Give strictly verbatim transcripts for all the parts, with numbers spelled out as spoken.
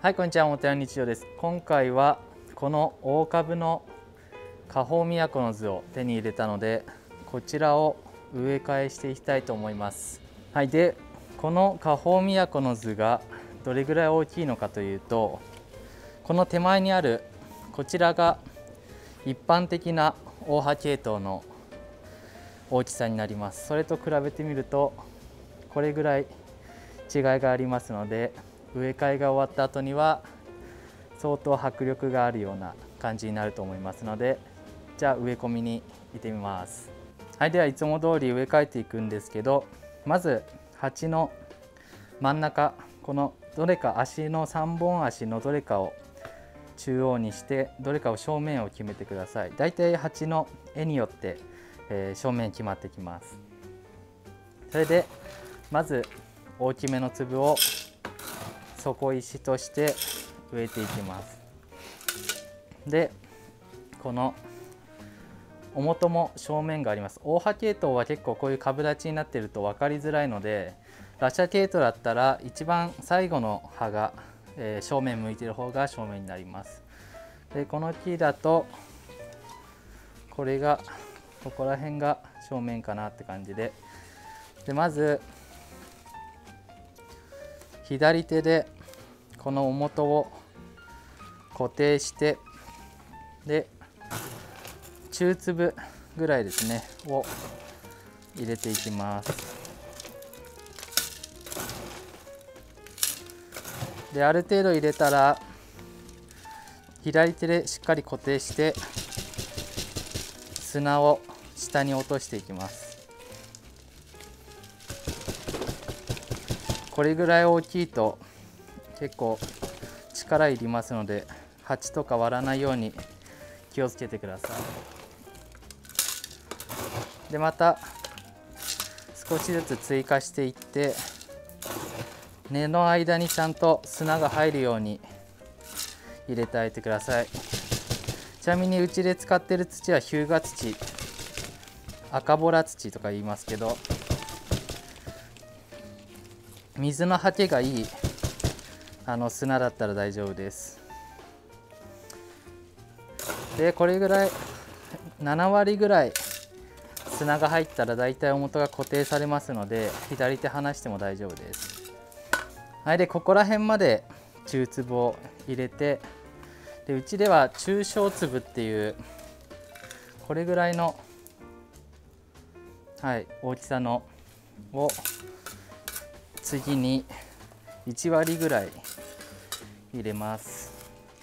はい、こんにちは。もてな日常です。今回はこの大株の花宝都の図を手に入れたので、こちらを植え替えしていきたいと思います。はい、でこの花宝都の図がどれぐらい大きいのかというと、この手前にあるこちらが一般的な大葉系統の大きさになります。それと比べてみるとこれぐらい違いがありますので、植え替えが終わった後には相当迫力があるような感じになると思いますので、じゃあ植え込みに行ってみます。はい、ではいつも通り植え替えていくんですけど、まず鉢の真ん中、このどれか足のさんぼん足のどれかを中央にして、どれかを正面を決めてください。だいたい鉢の絵によって、えー、正面決まってきます。それでまず大きめの粒を底石として植えていきます。でこのおもとも正面があります。大葉系統は結構こういう株立ちになっていると分かりづらいので、ラシャ系統だったら一番最後の葉が、えー、正面向いている方が正面になります。でこの木だとこれがここら辺が正面かなって感じで、でまず左手でこのおもとを固定して、で中粒ぐらいですねを入れていきます。である程度入れたら左手でしっかり固定して砂を下に落としていきます。これぐらい大きいと結構力いりますので、鉢とか割らないように気をつけてください。でまた少しずつ追加していって、根の間にちゃんと砂が入るように入れてあげてください。ちなみにうちで使っている土は日向土、赤ボラ土とか言いますけど、水のはけがいいあの砂だったら大丈夫です。でこれぐらいななわりぐらい砂が入ったらだいたいおもとが固定されますので、左手離しても大丈夫です。はい、でここら辺まで中粒を入れて、でうちでは中小粒っていうこれぐらいの、はい、大きさのを次にいちわりぐらい入れます。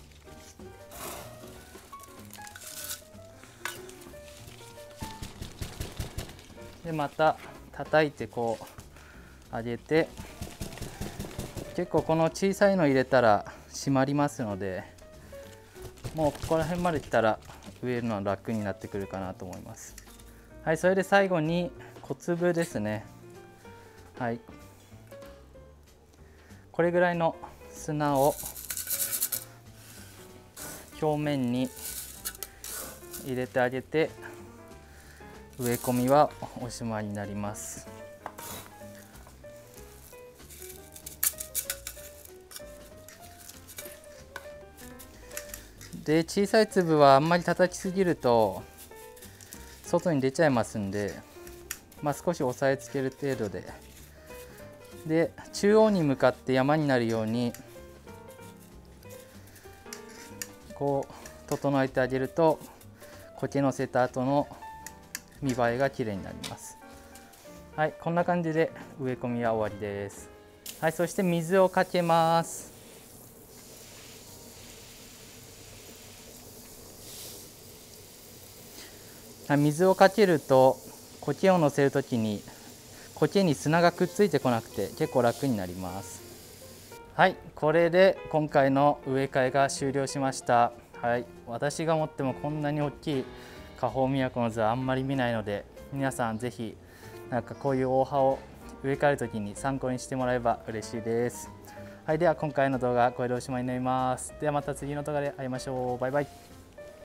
でまた叩いてこう上げて、結構この小さいの入れたら締まりますので、もうここら辺まで来たら植えるのは楽になってくるかなと思います。はい、それで最後に小粒ですね。はい、これぐらいの砂を表面に入れてあげて、植え込みはおしまいになります。で小さい粒はあんまり叩きすぎると外に出ちゃいますんで、まあ、少し押さえつける程度で、で中央に向かって山になるようにこう整えてあげると、苔のせた後の見栄えが綺麗になります。はい、こんな感じで植え込みは終わりです。はい、そして水をかけます。水をかけると苔を乗せるときに苔に砂がくっついてこなくて結構楽になります。はい、これで今回の植え替えが終了しました。はい、私が持ってもこんなに大きい花宝都の図はあんまり見ないので、皆さんぜひなんかこういう大葉を植え替えるときに参考にしてもらえば嬉しいです。はい、では今回の動画はこれでおしまいになります。ではまた次の動画で会いましょう。バイバイ。